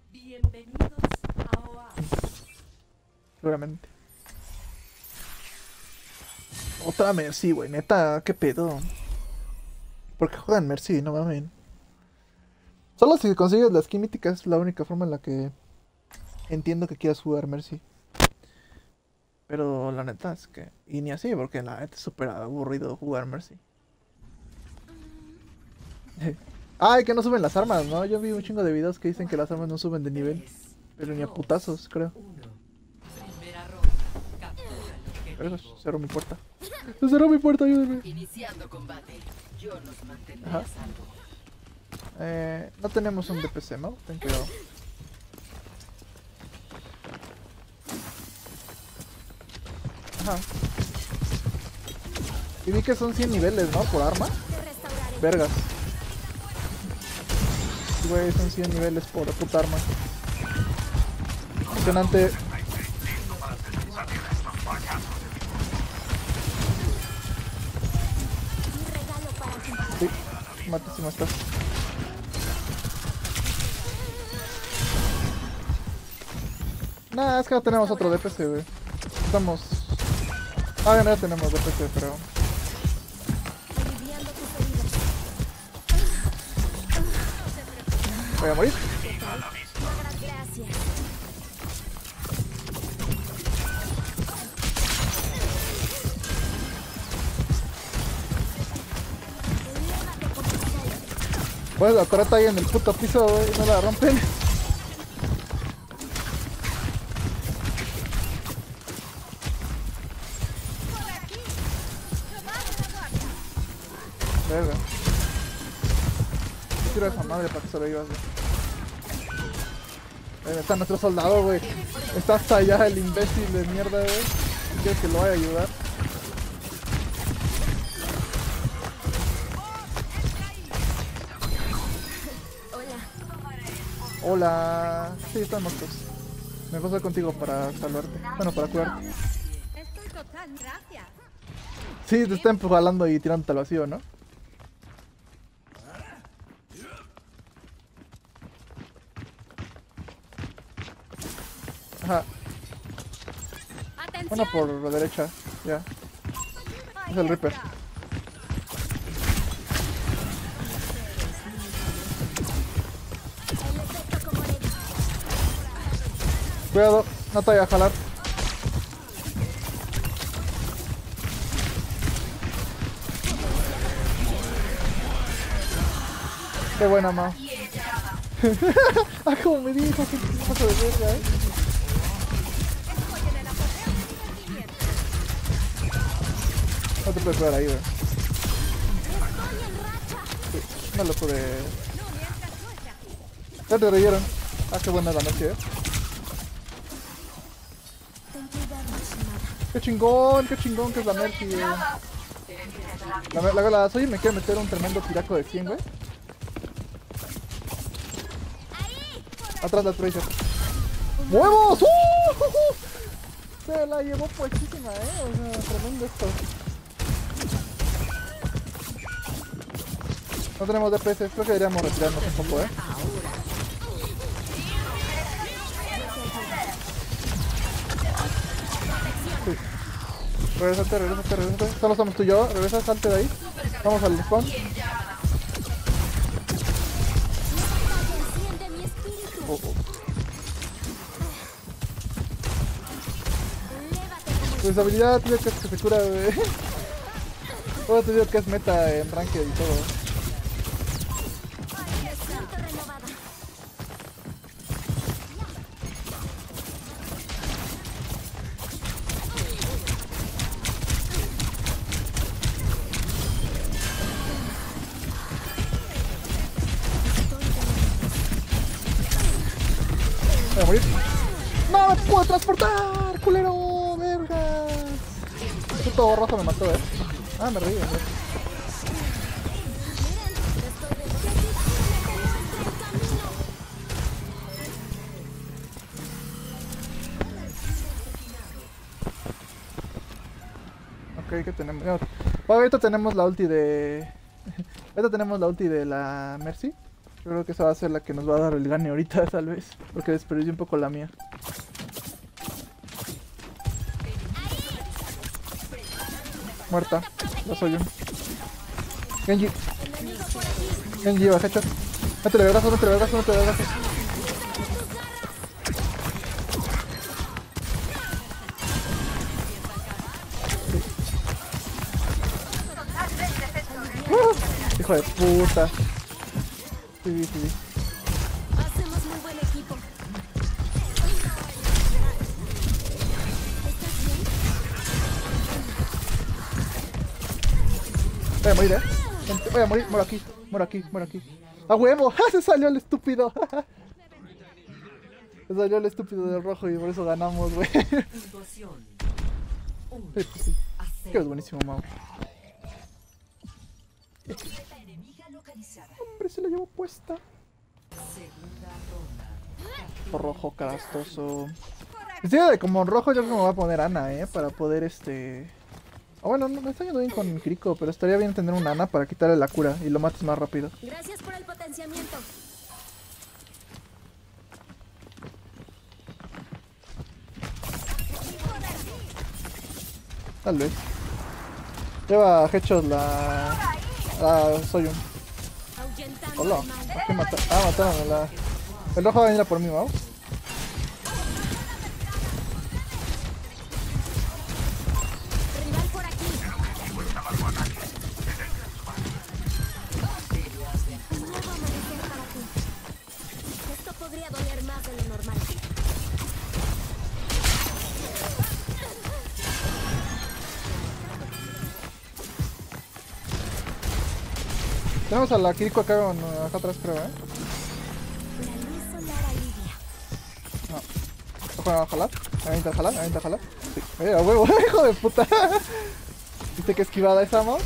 Bienvenidos a Oasis. Seguramente. Otra Mercy, güey, neta, qué pedo. ¿Por qué juegan Mercy? No mames. Solo si consigues la skin mítica es la única forma en la que entiendo que quieras jugar Mercy. Pero la neta es que... Y ni así, porque la neta es súper aburrido jugar Mercy. Ay, que no suben las armas, ¿no? Yo vi un chingo de videos que dicen que las armas no suben de nivel. Pero ni a putazos, creo. Primera ronda. Captura el Pero objetivo. cerró mi puerta. ¡Se cerró mi puerta, ayúdenme! Iniciando combate. Yo los mantendré Ajá. a salvo. No tenemos un DPC, ¿no? Ten cuidado. Ajá. Y vi que son 100 niveles, ¿no? Por arma. Vergas. Güey, son 100 niveles por puta arma. Impresionante. Sí, matísimo estás. Nah, es que no tenemos otro DPC, güey. Estamos... Ah, no, ya tenemos DPC, pero... Voy a morir. Pues la trata ahí en el puto piso, güey, no la rompen. Verga. Yo quiero a esa madre para que se lo llevas, güey. Está nuestro soldado, güey. Está hasta allá el imbécil de mierda, güey. ¿Quieres que lo vaya a ayudar? Hola. Sí, están muertos. Me paso contigo para salvarte. Bueno, para curarte. Estoy total, gracias. Sí, te está empujando y tirándote al vacío, ¿no? Ajá. Atención. Bueno, por la derecha. Ya. Es el Reaper. Cuidado, no te vaya a jalar. Qué buena, ma. Ah, como me dijo, qué paso de verga, No te puedes jugar ahí, güey. Sí, no lo pude. Ya te reyeron. Ah, qué buena la noche, qué chingón que es la Mercy, güey. La soy y me quiere meter un tremendo tiraco de 100, güey. Atrás la Tracer. ¡Huevos! Se la llevó puestísima, o sea, tremendo esto. No tenemos DPS, creo que deberíamos retirarnos un poco, Sí. Regrésate. Solo somos tú y yo. Regresa, salte de ahí. Vamos al spawn. Pues habilidad, tío, que se cura, güey. Todo te digo que es meta en ranked y todo. Voy a morir. ¡No me puedo transportar! ¡Culero! ¡Vergas! Este todo rojo me mató, Ah, me reí, Ok, ¿qué tenemos? Bueno, ahorita tenemos la ulti de... ahorita tenemos la ulti de la Mercy. creo que esa va a ser la que nos va a dar el gane ahorita, tal vez. Porque desperdicié un poco la mía. Muerta. La soy yo. Genji. Genji, baja hecho. Métele vergazos, métele vergazos, métele vergazos. Hijo de puta. Sí. Hacemos muy buen equipo. Voy a morir, voy a morir, muero aquí. ¡A huevo! Se salió el estúpido. Se salió el estúpido del rojo y por eso ganamos, güey. Puntuación. Sí, pues sí. Que es buenísimo, Mau. Hombre, se la llevo puesta. Segunda ronda. Por rojo, carastoso. Estoy de como rojo, yo creo que me voy a poner Ana, para poder bueno, no me está yendo bien con Kiriko, pero estaría bien tener una Ana para quitarle la cura y lo mates más rápido. Gracias por el potenciamiento. Tal vez. Lleva Headshot la Soyun. Ahuyentando Hola. al mal. ¿A qué matar? Ah, mataron a la... El rojo va a venir a por mí, vamos. Rival por aquí. Un nuevo amanecer para ti. Esto podría doler más de lo normal. Tenemos a la Kiriko acá atrás, creo, La luz solar alivia. No. ¿Ojo a jalar? ¿Me avienta a jalar? Sí. A huevo, hijo de puta. ¿Viste qué esquivada esa, Mo?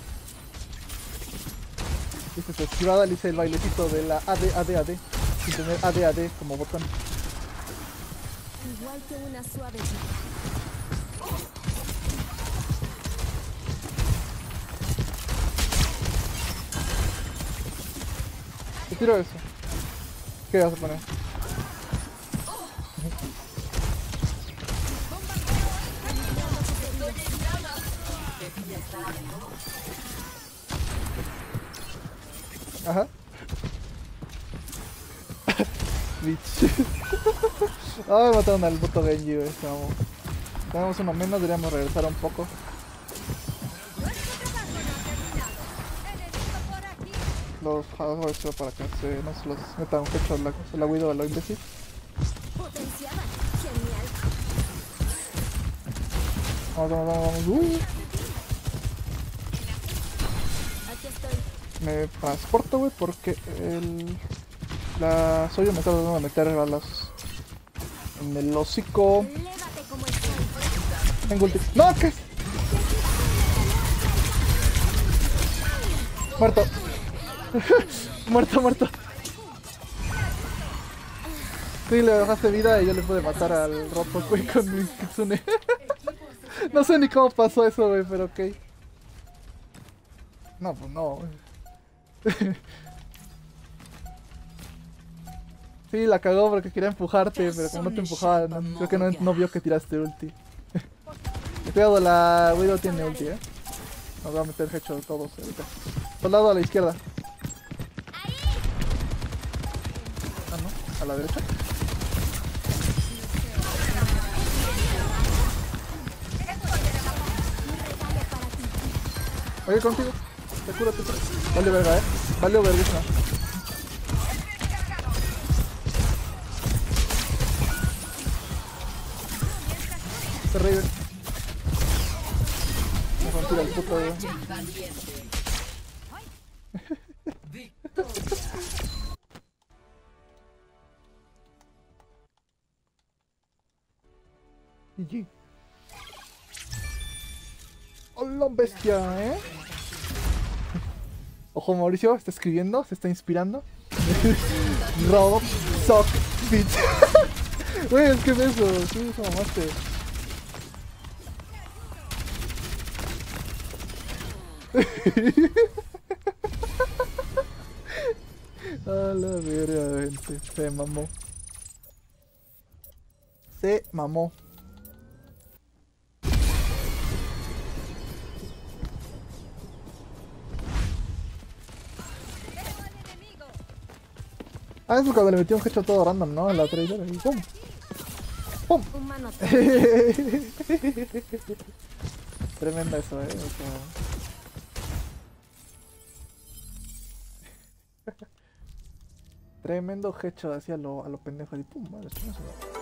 ¿Viste su esquivada? Le hice el bailecito de la AD. Sin tener AD como botón. Igual que una suave lluvia. Te tiro eso. ¿Qué vas a poner? Ajá. Bitch. Ay, mataron al puto Genji, güey. Vamos. Tenemos uno menos, deberíamos regresar un poco. Los hago eso para que no se los metan un hecho la Widow a lo imbécil. Potenciada. Genial. Vamos. Aquí estoy. Me transporto, güey, porque la Soyo me está tratando de meter balas en el hocico. Lévate como el sol. Tengo ulti. ¡No! ¿Qué es? Muerto. muerto. Sí, le bajaste vida y yo le pude matar al roto, güey, con mi Kitsune. No sé ni cómo pasó eso, güey, pero ok. No, pues no, güey. Sí, la cagó porque quería empujarte, pero como no te empujaba, creo que no vio que tiraste ulti. Cuidado, la Widow tiene ulti, Nos va a meter headshot todos ahorita. Soldado a la izquierda. Ah, no, a la derecha. Oye, contigo. Te curo. Vale verga, Vale verguísima. Se reír. Me rompí el puto, GG. ¡Hola, bestia, Ojo, Mauricio, está escribiendo, se está inspirando. Rob, sock, bitch. Güey, es que es eso, sí, eso mamaste. A la verga, gente. Se mamó. Se mamó. Ah, eso cuando le metí un headshot todo random, ¿no? A la traidora y ¡pum! ¡Pum! Humano. Tremenda eso, o sea... Tremendo headshot así a lo pendejo y ¡pum! Vale,